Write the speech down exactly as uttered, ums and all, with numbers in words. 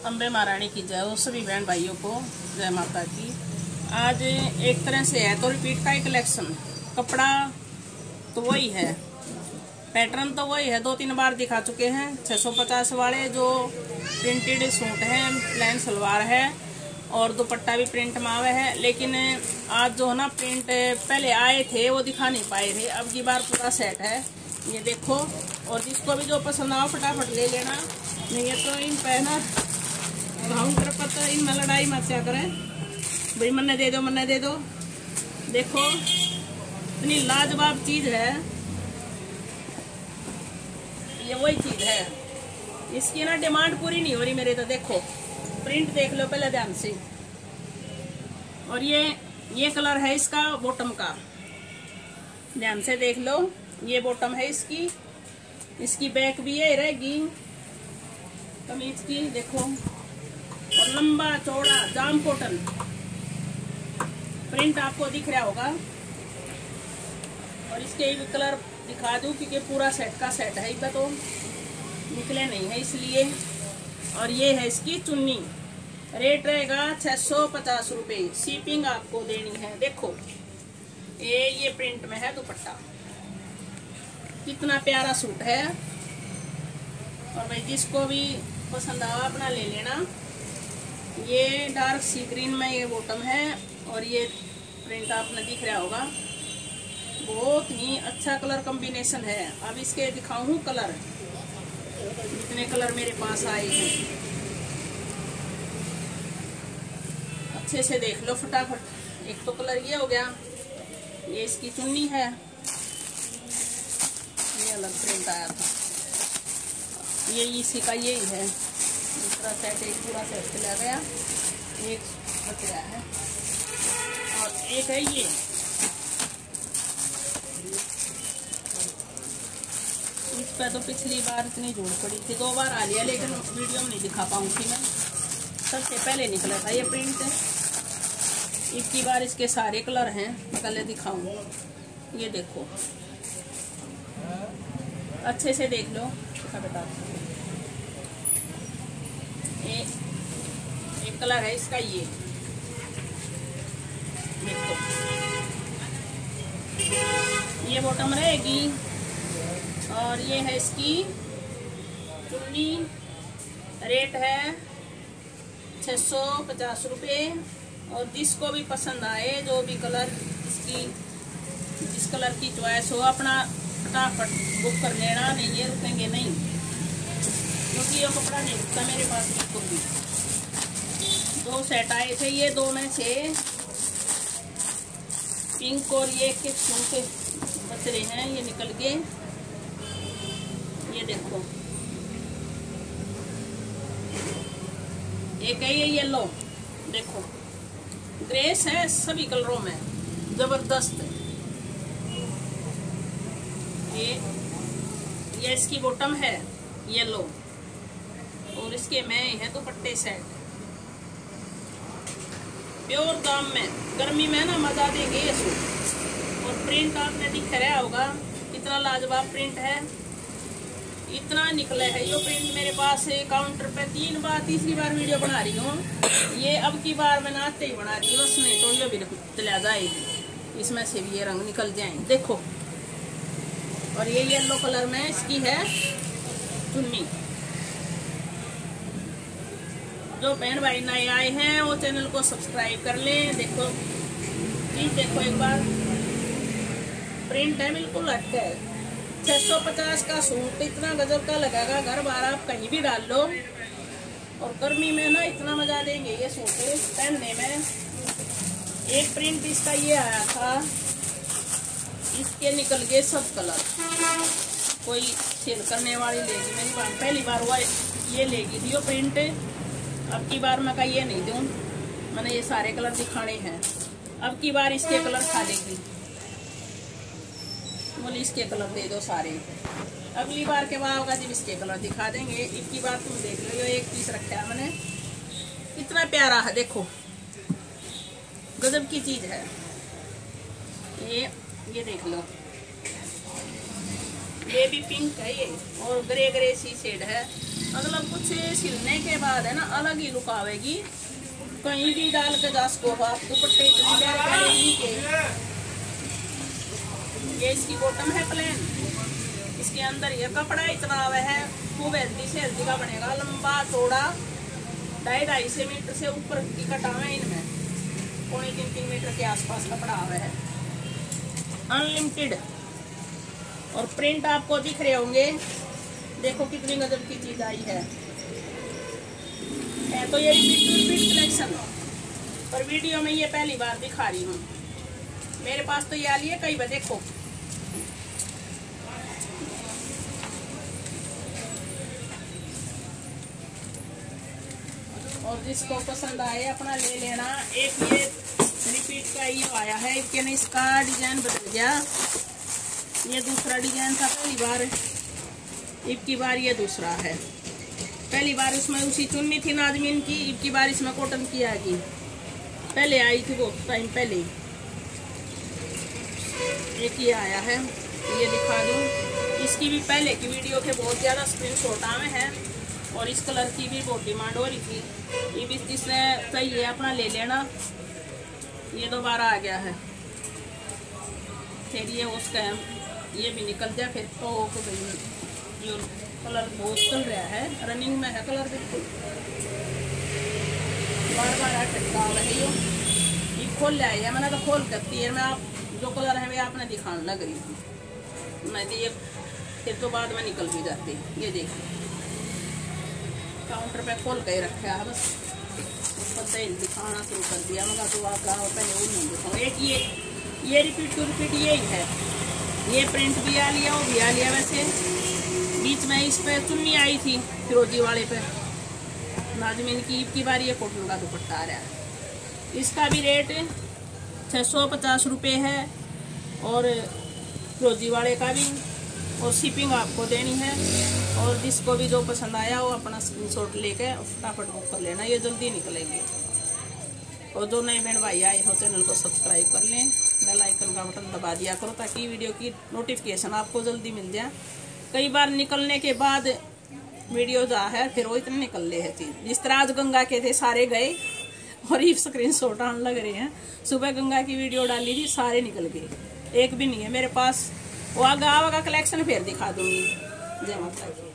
अम्बे महारानी की जय हो। सभी बहन भाइयों को जय माता की। आज एक तरह से है तो रिपीट का ही कलेक्शन। कपड़ा तो वही है, पैटर्न तो वही है, दो तीन बार दिखा चुके हैं। छः सौ पचास वाले जो प्रिंटेड सूट है, प्लेन सलवार है और दुपट्टा भी प्रिंट में आवे है। लेकिन आज जो है ना प्रिंट पहले आए थे वो दिखा नहीं पाए थे, अब की बार पूरा सेट है। ये देखो, और जिसको भी जो पसंद आओ फटाफट ले लेना। नहीं है तो इन पहना काउंटर पर तो इनमें लड़ाई मत क्या करें भाई, मन्ने दे दो मन्ने दे दो। देखो इतनी लाजवाब चीज है, ये वही चीज है, इसकी ना डिमांड पूरी नहीं हो रही मेरे। तो देखो प्रिंट देख लो पहले ध्यान से। और ये ये कलर है इसका बॉटम का, ध्यान से देख लो। ये बॉटम है इसकी, इसकी बैक भी ये रहेगी कमीज की, देखो। और लंबा चौड़ा जाम कॉटन प्रिंट आपको दिख रहा होगा। और इसके भी कलर दिखा दूं क्योंकि पूरा सेट का सेट है, इतना तो निकले नहीं है इसलिए। और ये है इसकी चुन्नी, रेट रहेगा छः सौ पचास रुपये, शिपिंग आपको देनी है। देखो ये ये प्रिंट में है दुपट्टा, कितना प्यारा सूट है। और भाई जिसको भी पसंद आवा अपना ले लेना। ये डार्क सी ग्रीन में ये बॉटम है और ये प्रिंट आपने दिख रहा होगा, बहुत ही अच्छा कलर कॉम्बिनेशन है। अब इसके दिखाऊं कलर, जितने कलर मेरे पास आए हैं अच्छे से देख लो फटाफट। एक तो कलर ये हो गया, ये इसकी चुन्नी है, ये अलग प्रिंट आया था, ये इसी का यही है। दूसरा सेट एक पूरा सेट चला गया, एक बच गया है। और एक है ये, इस पर तो पिछली बार इतनी जोड़ पड़ी थी, दो बार आ लिया लेकिन वीडियो में नहीं दिखा पाऊंगी मैं। सबसे पहले निकला था ये प्रिंट, इतनी बार इसके सारे कलर हैं, पहले दिखाऊंगा। ये देखो अच्छे से देख लो, बता एक, एक कलर है इसका, ये देखो ये बॉटम रहेगी। और ये है इसकी चुन्नी, रेट है छः सौ पचास रुपये। और जिसको भी पसंद आए, जो भी कलर इसकी, जिस कलर की चॉइस हो, अपना फटाफट बुक कर लेना। नहीं ये रुकेंगे नहीं, क्योंकि ये कपड़ा नहीं रुकता मेरे पास बिल्कुल भी। दो सेट आए थे, ये दो में से पिंक और ये के के बच रहे हैं, ये निकल गए। ये देखो एक है ये येलो, देखो ग्रेस है सभी कलरों में, जबरदस्त। ये ये इसकी बॉटम है येलो और इसके में है दुपट्टे सेट, प्योर दाम में। गर्मी में ना मजा देंगे ये सूट। और प्रिंट आपने दिख रहा होगा कितना लाजवाब प्रिंट है, इतना निकला है ये प्रिंट मेरे पास है। काउंटर पे तीन बार तीसरी बार वीडियो बना रही हूँ, ये अब की बार मैं नाचते ही बना रही बस, नहीं तो ये भी चला जाएगी, इसमें से भी ये रंग निकल जाएंगे। देखो और ये येलो कलर में इसकी है चुन्नी। जो बहन भाई नए आए हैं वो चैनल को सब्सक्राइब कर लें। देखो प्लीज देखो एक बार, प्रिंट है बिल्कुल हटके है। छः सौ पचास का सूट इतना गजब का लगेगा, घर बार आप कहीं भी डाल लो। और गर्मी में ना इतना मजा देंगे ये सूट पहनने में। एक प्रिंट इसका ये आया था, इसके निकल गए सब कलर। कोई सेल करने वाली लेगी, मेरी बार पहली बार हुआ ये लेगी थी वो प्रिंट। अब की बार मैं का ये नहीं दूँ, मैंने ये सारे कलर दिखाने हैं। अब की बार इसके कलर खा लेगी, बोली इसके कलर दे दो सारे। अगली बार के बाद होगा जब इसके कलर दिखा देंगे। इतनी बार तुम देख लो, एक पीस रखा है मैंने, इतना प्यारा है, देखो गजब की चीज है ये। ये देख लो, ये भी पिंक है ये, और ग्रे ग्रे सी शेड है। मतलब कुछ सिलने के बाद है ना अलग ही लुक आवेगी। कहीं भी डाल के जा सको आप दुपट्टे के। ये इसकी बॉटम है प्लेन, इसके अंदर ये कपड़ा इतना आवे है खूब हेल्दी से हेल्दी का बनेगा। लंबा चौड़ा ढाई ढाई से मीटर से ऊपर की कटावे इनमें, पौने तीन तीन मीटर के आसपास कपड़ा आवे है। अनलिमिटेड और प्रिंट आपको दिख रहे होंगे, देखो कितनी गजब की चीज आई है। है तो ये रिपीट रिपीट कलेक्शन, पर वीडियो में ये पहली बार दिखा रही हूँ। मेरे पास तो ये आ है कई बार, देखो और जिसको पसंद आए अपना ले लेना। एक ये रिपीट का ये आया है, कि नहीं इसका डिजाइन बदल गया, ये दूसरा डिजाइन था पहली बार, अब की बार ये दूसरा है। पहली बार इसमें उसी चुन्नी थी नाजमीन की, अब की बार इसमें कॉटन की आएगी। पहले आई थी वो टाइम पहले। एक ये आया है, ये दिखा दूँ, इसकी भी पहले की वीडियो के बहुत ज़्यादा स्क्रीनशॉट आए हैं और इस कलर की भी बहुत डिमांड हो रही थी। ये भी जिसने चाहिए अपना ले लेना। ये दोबारा आ गया है, फिर ये उसका ये भी निकल गया। फिर तो जो कलर बहुत चल रहा है, रनिंग में है कलर, बिल्कुल बार बार टटका है। यो ये खोल लिया है, मैंने तो खोल करती है मैं, आप जो कलर है वे आपने दिखाने लग रही थी मैं, तो ये फिर तो बाद में निकल भी जाती। ये देखिए काउंटर पे खोल के रखा है, बस पता ही दिखाना शुरू कर दिया। मगर तो आप पहले वो नहीं दिखाऊँ। एक ये ये रिपीट टू रिपीट यही है, ये प्रिंट भी आ लिया, वो भी आ लिया। वैसे बीच में इस पे चुन्नी आई थी फिरोजी वाले पे नाजमीन की, की बार ये कॉटन का दुपट्टा आ रहा है। इसका भी रेट छः सौ पचास रुपये है और फिरोजी वाले का भी, और शिपिंग आपको देनी है। और जिसको भी जो पसंद आया वो अपना स्क्रीनशॉट लेके फटाफट बुक कर लेना, ये जल्दी निकलेंगे। और जो नए बहन भाई आए हो चैनल को सब्सक्राइब कर लें, बेल आइकन का बटन दबा दिया करो ताकि वीडियो की नोटिफिकेशन आपको जल्दी मिल जाए। कई बार निकलने के बाद वीडियो जा है फिर वो इतने निकल रहे हैं चीज। जिस तरह आज गंगा के थे सारे गए और ये स्क्रीनशॉट आने लग रहे हैं। सुबह गंगा की वीडियो डाली थी, सारे निकल गए, एक भी नहीं है मेरे पास। वो आगा आगा कलेक्शन फिर दिखा दूंगी। जय माता की।